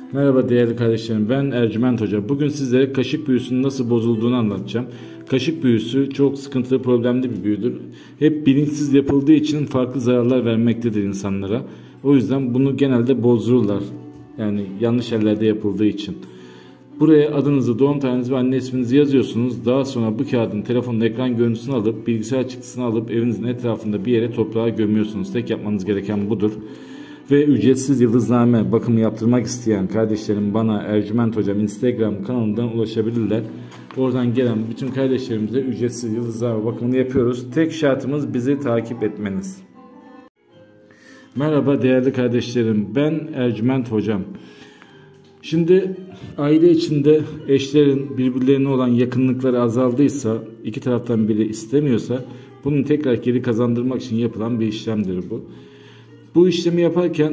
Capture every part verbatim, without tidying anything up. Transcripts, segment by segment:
Merhaba değerli kardeşlerim, ben Ercüment Hoca. Bugün sizlere kaşık büyüsünün nasıl bozulduğunu anlatacağım. Kaşık büyüsü çok sıkıntılı, problemli bir büyüdür. Hep bilinçsiz yapıldığı için farklı zararlar vermektedir insanlara. O yüzden bunu genelde bozdururlar. Yani yanlış yerlerde yapıldığı için. Buraya adınızı, doğum tarihinizi ve anne isminizi yazıyorsunuz. Daha sonra bu kağıdın telefonun ekran görüntüsünü alıp, bilgisayar çıktısını alıp evinizin etrafında bir yere toprağa gömüyorsunuz. Tek yapmanız gereken budur. Ve ücretsiz yıldızname bakımı yaptırmak isteyen kardeşlerim bana Ercüment Hocam Instagram kanalından ulaşabilirler. Oradan gelen bütün kardeşlerimize ücretsiz yıldızname bakımını yapıyoruz. Tek şartımız bizi takip etmeniz. Merhaba değerli kardeşlerim, ben Ercüment Hocam. Şimdi aile içinde eşlerin birbirlerine olan yakınlıkları azaldıysa, iki taraftan biri istemiyorsa bunun tekrar geri kazandırmak için yapılan bir işlemdir bu. Bu işlemi yaparken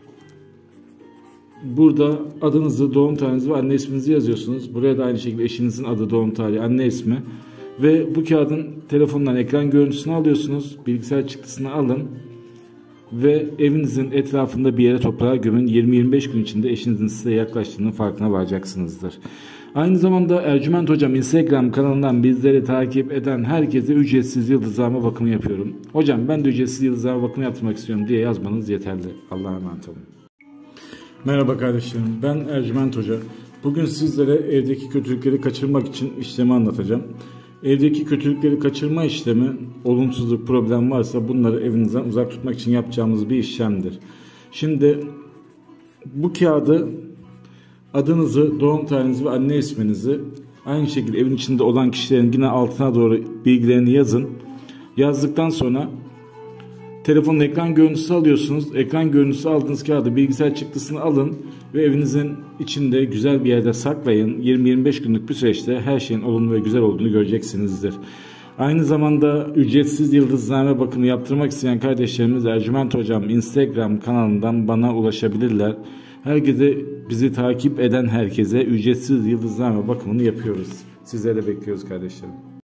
burada adınızı, doğum tarihinizi ve anne isminizi yazıyorsunuz. Buraya da aynı şekilde eşinizin adı, doğum tarihi, anne ismi ve bu kağıdın telefondan ekran görüntüsünü alıyorsunuz. Bilgisayar çıktısını alın ve evinizin etrafında bir yere toprağa gömün. yirmi yirmi beş gün içinde eşinizin size yaklaştığının farkına varacaksınızdır. Aynı zamanda Ercüment Hocam Instagram kanalından bizleri takip eden herkese ücretsiz yıldızname bakımı yapıyorum. Hocam ben de ücretsiz yıldızname bakımı yaptırmak istiyorum diye yazmanız yeterli. Allah'a emanet olun. Merhaba kardeşlerim, ben Ercüment Hoca. Bugün sizlere evdeki kötülükleri kaçırmak için işlemi anlatacağım. Evdeki kötülükleri kaçırma işlemi, olumsuzluk, problem varsa bunları evinizden uzak tutmak için yapacağımız bir işlemdir. Şimdi bu kağıdı, adınızı, doğum tarihinizi ve anne isminizi aynı şekilde evin içinde olan kişilerin yine altına doğru bilgilerini yazın. Yazdıktan sonra telefonun ekran görüntüsü alıyorsunuz. Ekran görüntüsü aldığınız kağıdı, bilgisayar çıktısını alın ve evinizin içinde güzel bir yerde saklayın. yirmi yirmi beş günlük bir süreçte her şeyin olumlu ve güzel olduğunu göreceksinizdir. Aynı zamanda ücretsiz yıldızname bakımı yaptırmak isteyen kardeşlerimiz Ercüment Hocam Instagram kanalından bana ulaşabilirler. Herkese, bizi takip eden herkese ücretsiz yıldızname bakımını yapıyoruz. Sizleri de bekliyoruz kardeşlerim.